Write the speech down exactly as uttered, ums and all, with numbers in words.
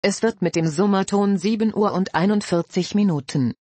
Es wird mit dem Summerton sieben Uhr und einundvierzig Minuten